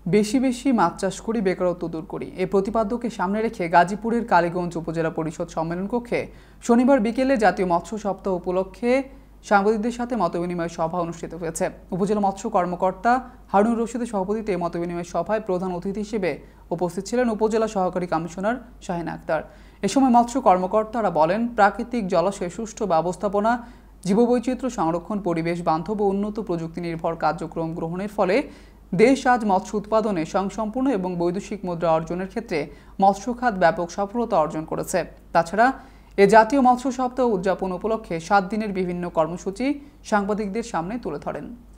বেশি বেশি মাছ চাষ করি, বেকারত্ব দূর করি, এই প্রতিপাদ্যকে সামনে রেখে গাজীপুরের কালীগঞ্জ উপজেলা পরিষদ সম্মেলন কক্ষে শনিবার বিকেলে জাতীয় মৎস্য সপ্তাহ উপলক্ষে সাংবাদিকদের সাথে মতবিনিময় সভা অনুষ্ঠিত হয়েছে। উপজেলা মৎস্য কর্মকর্তা হারুনুর রশিদের সভাপতিত্বে এই মতবিনিময় সভায় প্রধান অতিথি হিসেবে উপস্থিত ছিলেন উপজেলা সহকারী কমিশনার শাহিন আক্তার। এ সময় মৎস্য কর্মকর্তারা বলেন, প্রাকৃতিক জলাশয় সুষ্ঠু ব্যবস্থাপনা, জীববৈচিত্র্য সংরক্ষণ, পরিবেশ বান্ধব ও উন্নত প্রযুক্তি নির্ভর কার্যক্রম গ্রহণের ফলে দেশ আজ মৎস্য উৎপাদনে স্বয়ংসম্পূর্ণ এবং বৈদেশিক মুদ্রা অর্জনের ক্ষেত্রে মৎস্য খাত ব্যাপক সফলতা অর্জন করেছে। তাছাড়া এ জাতীয় মৎস্য সপ্তাহ উদযাপন উপলক্ষে 7 দিনের বিভিন্ন কর্মসূচি সাংবাদিকদের সামনে তুলে ধরেন।